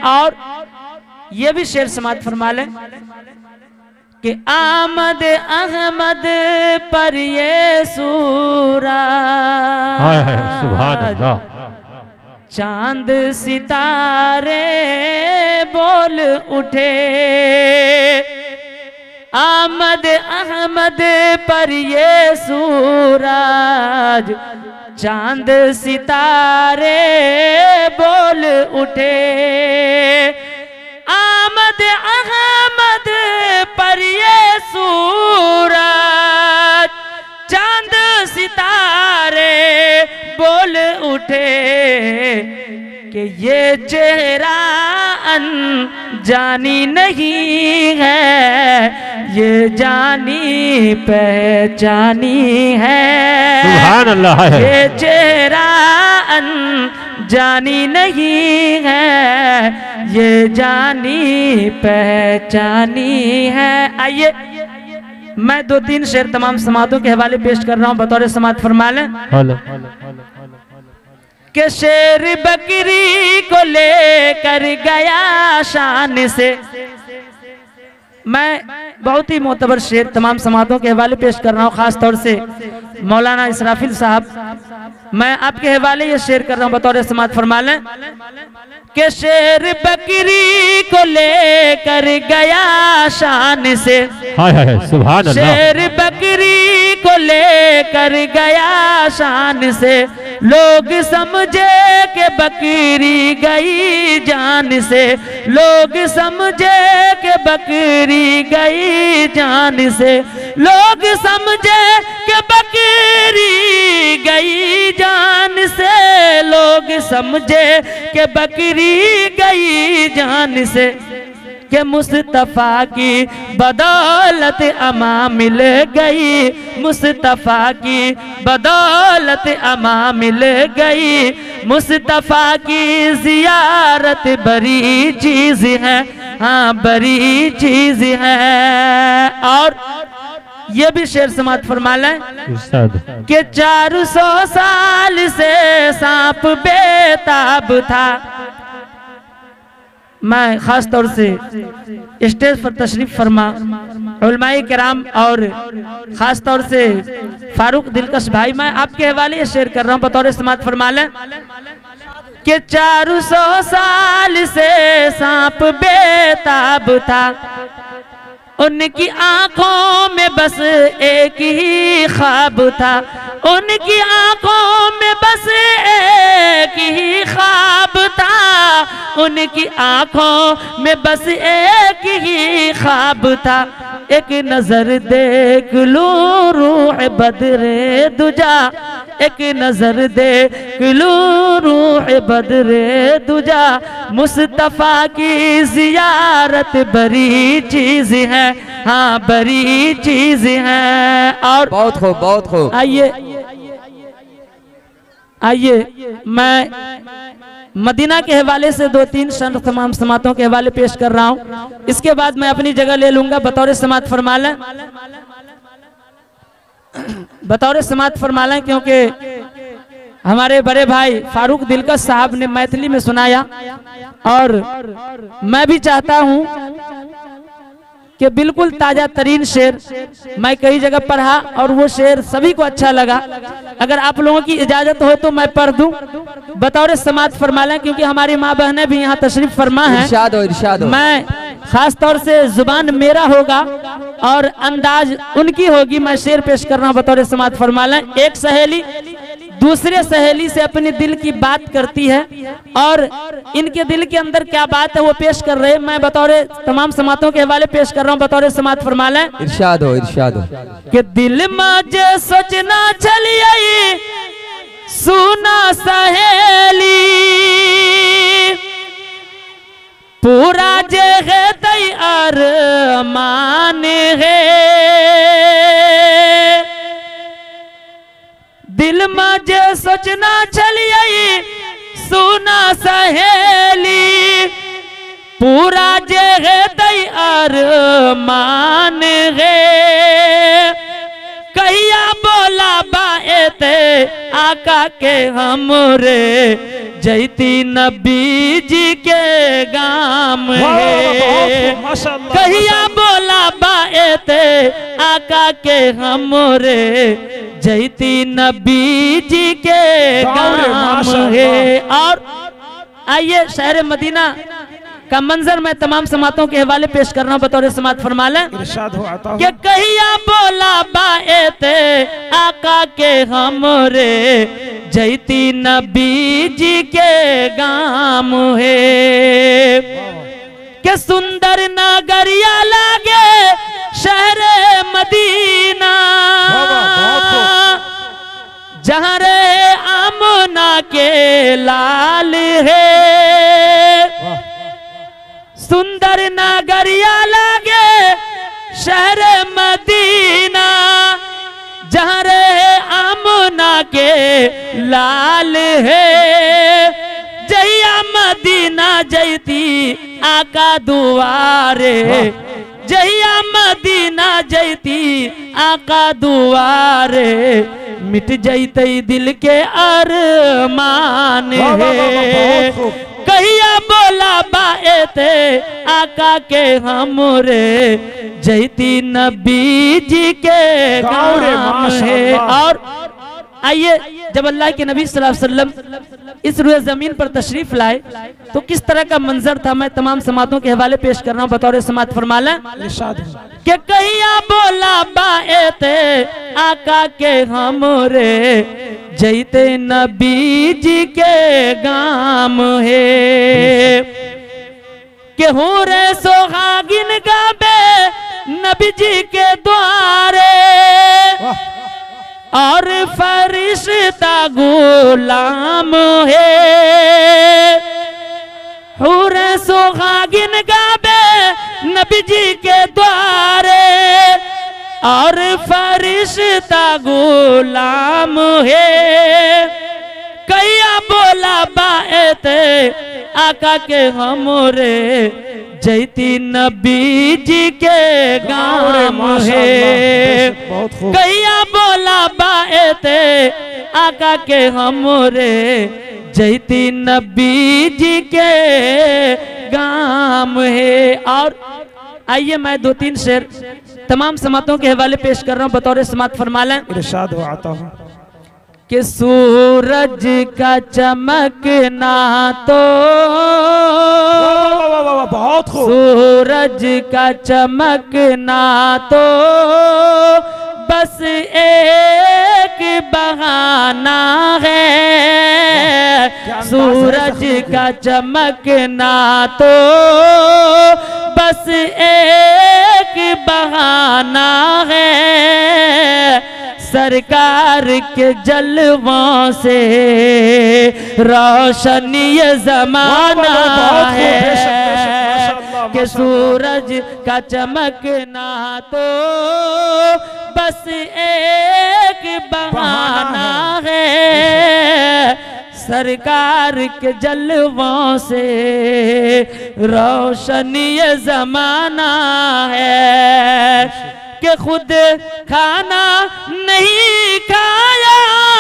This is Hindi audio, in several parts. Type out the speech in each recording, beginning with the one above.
और ये भी शेर समाप्त फरमा लें कि आमद अहमद पर ये सूरज, सुभान अल्लाह, चांद सितारे बोल उठे। आमद अहमद पर ये सूरज, चांद सितारे बोल उठे। आमद अहमद पर ये सूरज, चांद सितारे बोल उठे कि ये चेहरा अनजानी नहीं है, ये जानी पहचानी है। सुभान अल्लाह है। ये चेहरा अनजानी नहीं है, ये जानी पहचानी है। आइए मैं 2-3 शेर तमाम समातों के हवाले पेश कर रहा हूँ, बतौर समात फरमा लें कि शेर बकरी को लेकर गया शान से। मैं बहुत ही मोतबर शेर तमाम समातों के हवाले पेश कर रहा हूँ, खास तौर से मौलाना इसराफिल साहब, मैं आपके हवाले ये शेर कर रहा हूँ, बतौर समात फरमा लें कि शेर बकरी को लेकर गया शान से। सुभान अल्लाह। शेर बकरी को लेकर गया शान से, लोग समझे कि बकरी गई जान से। लोग समझे कि बकरी गई जान से। लोग समझे कि बकरी गई जान से। लोग समझे कि बकरी गई जान से। कि मुस्तफ़ा की बदौलत अमा मिल गई, मुस्तफ़ा की बदौलत अमा मिल गई। मुस्तफ़ा की जियारत बड़ी चीज़ है, हाँ बड़ी चीज़ है। और ये भी शेर समात फरमा लें कि 400 साल से सांप बेताब था। मैं खास तौर से स्टेज पर तशरीफ फरमा उलमाए किराम और खास तौर से फारूक दिलकश भाई, मैं आपके हवाले ये शेर कर रहा हूँ, बतौर समात फरमा लें कि 400 साल से सांप बेताब था। उनकी आंखों में बस एक ही ख्वाब था। उनकी आंखों में बस एक ही ख्वाब था। उनकी आंखों में बस एक ही ख्वाब था। एक नजर देख लूं रूह बदरे दुजा, एक नजर देख लूं रूह बदरे दुजा। मुस्तफ़ा की जियारत बड़ी चीज है, हाँ बड़ी चीज है। और बहुत खूब, बहुत खूब। आइए मैं मदीना के हवाले से 2-3 शेर तमाम समातों के हवाले पेश कर रहा हूँ, इसके बाद मैं अपनी जगह ले लूंगा। बतौर समात फरमा लें, बतौर समात फरमा लें, क्योंकि हमारे बड़े भाई फारूक दिलकश साहब ने मैथिली में सुनाया और मैं भी चाहता हूं कि बिल्कुल ताजा तरीन शेर मैं कई जगह पढ़ा और वो शेर सभी को अच्छा लगा। अगर आप लोगों की इजाजत हो तो मैं पढ़ दूं, बतौर समात फरमा लें, क्योंकि हमारी माँ बहनें भी यहाँ तशरीफ फरमा हैं। इरशाद हो, इरशाद हो। मैं खास तौर से जुबान मेरा होगा और अंदाज उनकी होगी। मैं शेर पेश कर रहा हूँ, बतौर समात फरमा लें। एक सहेली दूसरे सहेली से अपने दिल की बात करती है और इनके दिल के अंदर क्या बात है वो पेश कर रहे हैं। मैं बतौर तमाम समातों के हवाले पेश कर रहा हूँ, बतौर समात फरमा लें। इरशाद हो, इरशाद हो। कि दिल मजे सोचना चलिए सुना सहेली, पूरा जगह तैयार मान है। दिल मजे सोचना चलिए सुना सहेली, पूरा जगह तैयार मान है। कहिया बोला बाएते आका के हमरे जैती नबी जी के गाम है। कहिया बोला बाएते आका के हमरे जैती नबी जी के गाम है। और आइए शहर मदीना का मंजर मैं तमाम समातों के हवाले पेश कर रहा हूँ, बतौर समात फरमा लें। कि कहिया बोला बाएते आका के हमरे जैती नबी जी के गाम है। के सुंदर नगरिया लागे शहर मदीना, जहाँ रे आमना के लाल है। सुंदर नगरिया लागे शहर मदीना, जहाँ रे आमना के लाल है। जहिया मदीना जैती आका दुआरे, जहिया मदीना जैती आका दुआरे, मिट जैते दिल के अरमान है। कहिया बोला बाएते आका के हमरे जैती नबी जी के गाम है। और आइए जब अल्लाह के नबी सल्लल्लाहु अलैहि वसल्लम इस रुए जमीन पर तशरीफ लाए तो किस तरह का मंजर था, मैं तमाम समातों के हवाले पेश कर रहा हूँ, बतौर समात फरमा लें। कि कहिया बोला बाएते आका के हमरे जैते नबी जी के गाम है। कि हूँ रे सोहागिन गाबे नबी जी के द्वारे, और फरिश्ता गुलाम है। हूर सुहागिन गाबे नबी जी के द्वारे, और फरिश्ता गुलाम है। कहिया बोला बाएते आका के हमरे जैती नबी जी के गाम है। कहिया बोला बाएते आका के हमरे जैती नबी जी के गाम है। और आइए मैं दो तीन शेर तमाम समातों के हवाले पेश कर रहा हूँ, बतौर समात फरमा लें। इरशाद हो आता हूँ कि सूरज का चमकना तो बहुत खूब, सूरज का चमकना तो बस एक बहाना है। सूरज का चमकना तो बस एक बहाना है। सरकार के जलवों से रोशन ये जमाना है। कि सूरज का चमकना तो बस एक बहाना है। सरकार के जलवों से रोशन ये जमाना है। कि खुद खाना नहीं खाया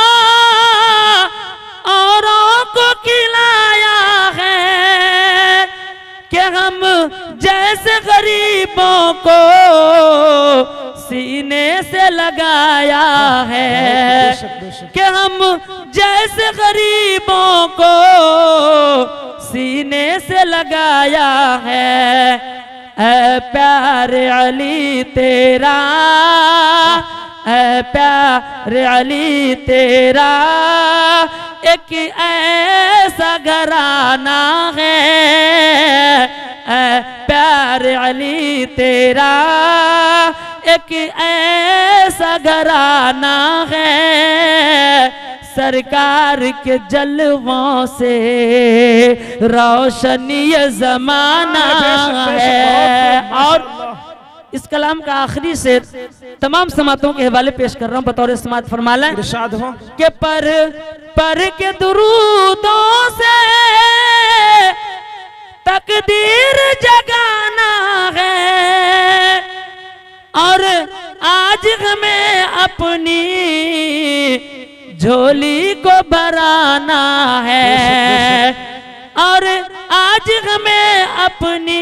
औरों को खिलाया है। कि हम जैसे गरीबों को सीने से लगाया है। कि हम जैसे गरीबों को सीने से लगाया है। ऐ प्यारे अली तेरा, ऐ प्यारे अली तेरा एक ऐसा घराना है। ऐ प्यारे अली तेरा एक ऐसा घराना है। सरकार के जलवों से रोशन ये जमाना है। और इस कलाम का आखिरी शेर तमाम समातों के हवाले पेश कर रहा हूँ, बतौर समात फरमा लें। इरशाद हो कि पर के दुरूदों से तकदीर जगाना है। और आज हमें अपनी झोली को भराना है और आज हमें अपनी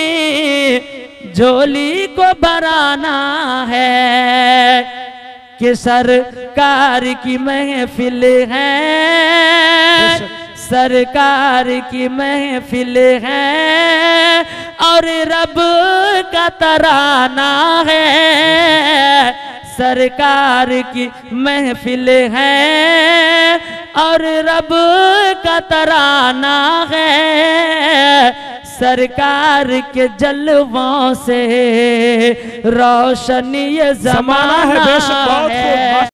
झोली को भराना है कि सरकार की महफिल है, सरकार की महफिल है और रब का तराना है, सरकार की महफिल है और रब का तराना है, सरकार के जलवों से रोशन ये ज़माना है।